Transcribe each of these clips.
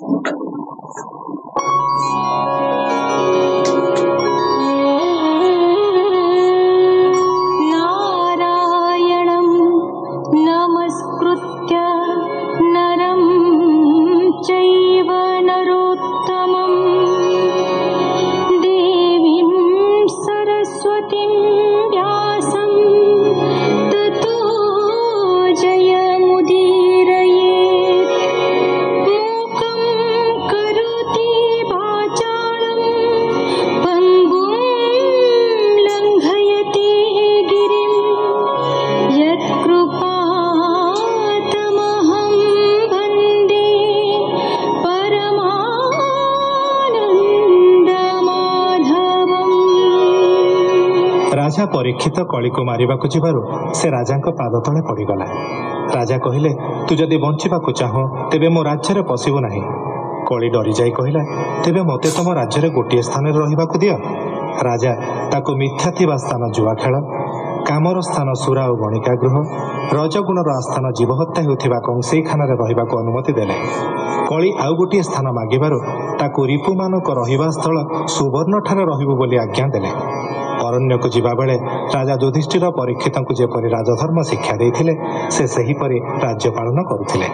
राजा परीक्षित कली को मारिबा को जिबारु से राजा पाद तले पड़गला। राजा कहिले तू जदि बंचिबाकु चाहो तेबे मो राज्य रे पसिबु नाही। कली डरी जाई कहिला तेबे मते तम राज्य रे गोटिए स्थान रे रहिबाकु दियो। राजा ताकु मिथ्या थिबा स्थान जुआ खेल, कामर स्थान सुरा और गणिका गृह, रजगुणर आस्थान जीवहत्या होउथिबा कंसेईखाना रे रहिबाकु अनुमति देले। कली आउ गोटिए स्थान मागिबारु ताकु रिपुमानक रहिबा स्थल सुवर्ण ठारे रहिबु बोली आज्ञा देले। अरण्य को जिबा बेले राजा युधिष्ठिर परीक्षित को जेपरि राजधर्म शिक्षा देइथिले से सेहीपरि राज्य पालन करुथिले।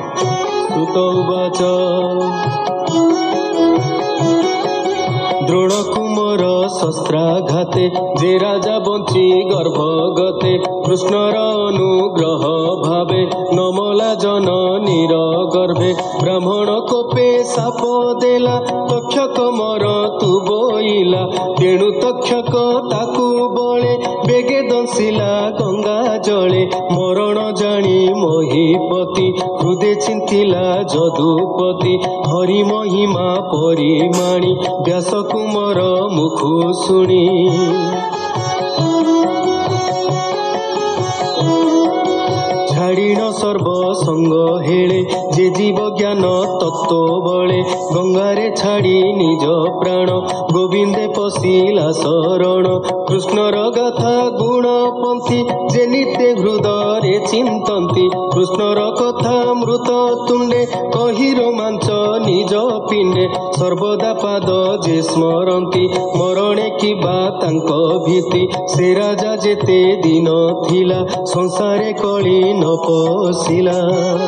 द्रोण कुमर शस्त्राघाते जे राजा बंची गर्भगते कृष्णर अनुग्रह भावे नमला जननीर गर्भे ब्राह्मण कोपे साप देला तक्षक मर तू बोइला तेणु तक्षक ताकू बळे बेगे दंसिला गंगा जले मरण जानी महीपति हृदय चिंतिला जदुपति हरि महिमा परिमाणी व्यास कुमार मुखु शुणी छाड़ीण सर्वसंग हेले जे जीव ज्ञान तत्व बले गंगारे छाड़ी निज प्राण गोविंदे पशिला शरण कृष्णर गाथा गुण पंथी जे नित्य हृदय चिंतती कृष्णर कथा मृत तुंडे कही रोमांच निज पिंडे सर्वदा पाद जे स्मरती मरणे किबा तांक भीति से राजा जेते दिन थिला संसारे कली न पशिला।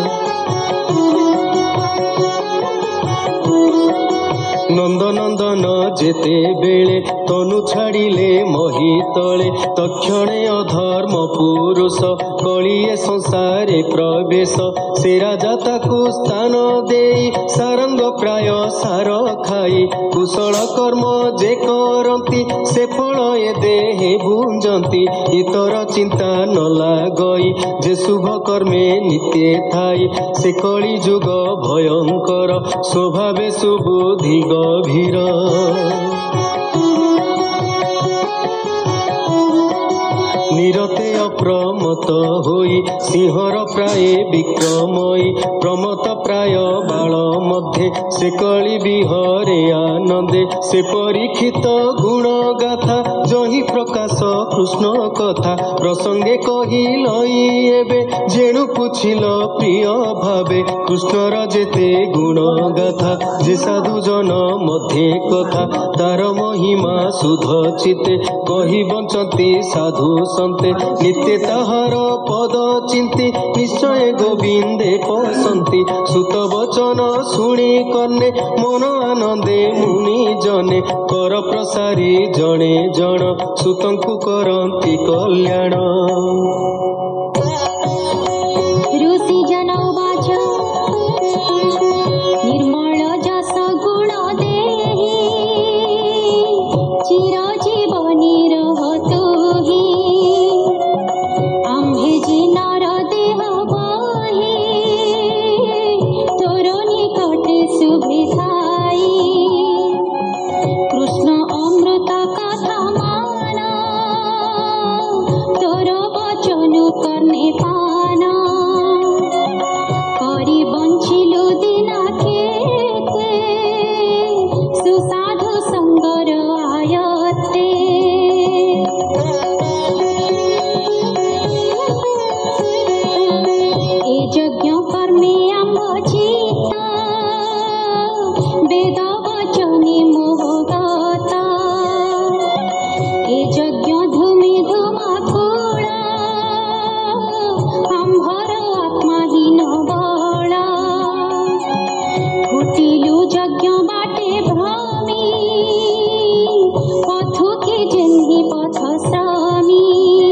नंदनंदन जेते बेले तनु छाड़िले मही तले तक्षणे अधर्म पुरुष कलिए संसारे प्रवेश से राजा ताकू स्थान देई सारंग प्राय सार खाई कुशल कर्म जे करती से फल ए देहे भुंजती इतर चिंता न लागई जे शुभ कर्मे नित्य थाई से कली जुग भयंकर स्वभावे सुबुद्धि गभीर निरते अप्रमत होई सिंहर प्राय विक्रमयी प्रमत प्राय बाल मध्ये से कली बिहरे आनंदे से परीक्षित गुण गाथा जही प्रकाश कृष्ण कथा प्रसंगे कहिलई एबे जेणु पुछिल प्रिय भावे कृष्णर जेते गुण गाथा जे साधु जन मध्ये कथा तार महिमा सुध चिते कही बंचती साधु संते नित्य ताहार पद चिंती निश्चय गोविंदे पसंती सुत वचन शुणी कर्णे मन आनंदे मुनि जने कर प्रसारी जने जन सुतंकु करंती कल्याण। ऋषि जन वाच निर्मल जस गुण देहि चिरजीवनी रहतु हि आम्भे जे नर देह बहि तोर निकटे शुभे थाई कृष्ण अमृत कथा मान तोर वचन यज्ञ बाटे भ्रमी पथु के जेन्ही पथ श्रमी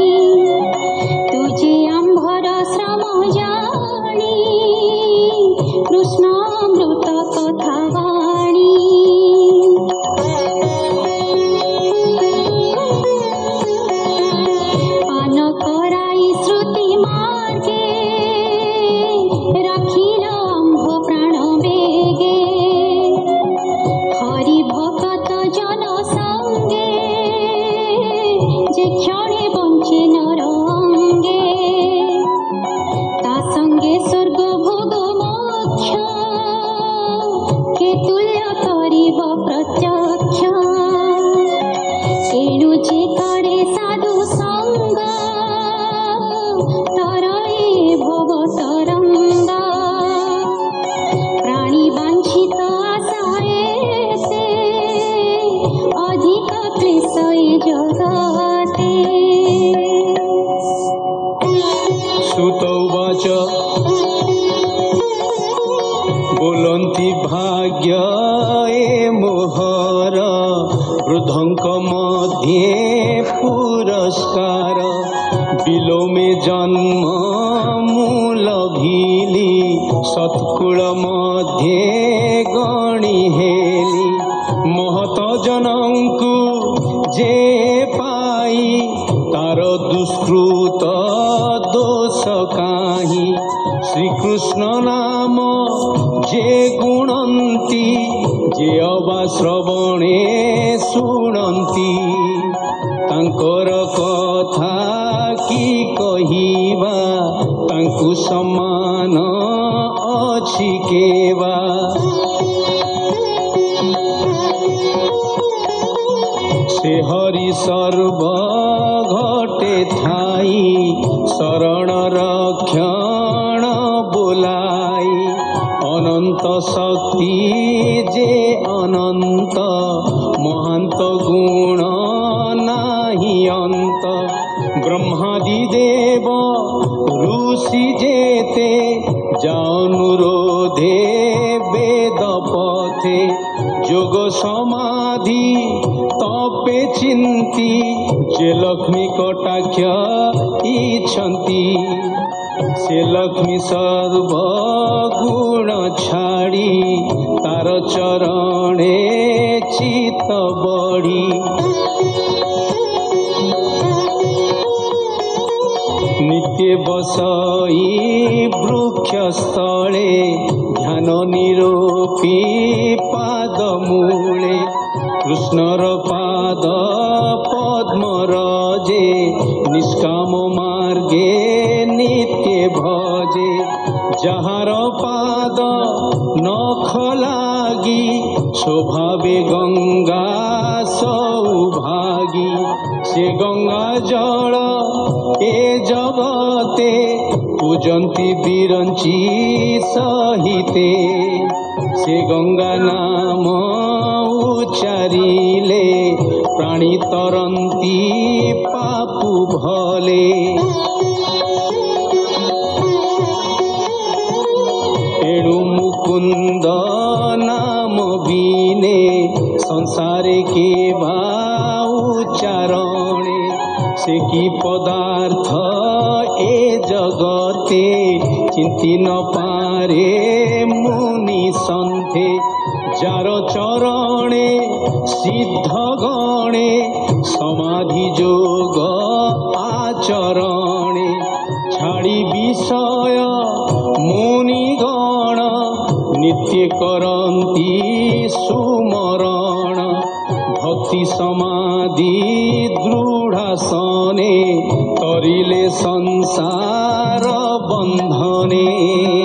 तुझे आंभर श्रम जानी कृष्ण अमृत कथा वाणी पान कराई श्रुति मार्गे रखिल अम्भ प्राण बेगे हरि भगत जन संगे जे क्षणे बंचे नर अंगे ता संगे स्वर्ग भोग मोक्ष के तुल्य करिब प्रत्यक्ष एणु जे करे साधु संग तरये भव तरंग प्राणी वांछित आशाए से अधिक क्लेश जगते सुत उवाच बोलन्ति भाग्य ए मोहर वृद्धंक मध्ये पुरस्कार बिलोमे जन्म मूल भीली सत्कुल मध्ये गणी हेली महत जनंकु जे पाई तार दुष्कृत दोष काहि श्रीकृष्ण नाम जे गुणंती जे अबा श्रवणे शुणंती तांकर कथा की कहिबा तांकु सम्मान अछि केबा से हरि सर्व घटे थाई शरण रक्षण बोलाई अनंत शक्ति जे अनंत महांत गुण नाही अंत ब्रह्मादि देव ऋषि जेते जानुरोधे वेद पथे जोग समाधि तपे चिंती जे लक्ष्मी कटाक्ष इच्छन्ति से लक्ष्मी सर्व गुण छाड़ी तार चरणे चित बड़ी नित्य बसई वृक्ष स्थले ध्यान निरोपी पाद मूले कृष्णर पाद पद्म रजे निष्काम मार्गे नित्य भजे जहार पाद नख लागी स्वभावे गंगा सौभागी से गंगा जल ए जगते पूजन्ति बिरंची सहिते से गंगा नाम उच्चारिले प्राणी तरंती पापु भले एणु मुकुंद नाम बीने संसारे के उच्चारणे से की पदार्थ ए जगते चिंती न पारे मुनि संथे जार चरणे सिद्ध गणे समाधि जोग आचरणे छाड़ी विषय मुनि गण नित्य करन्ति सुमरण भक्ति समाधि दृढ़ासने तरिले संसार बंधने।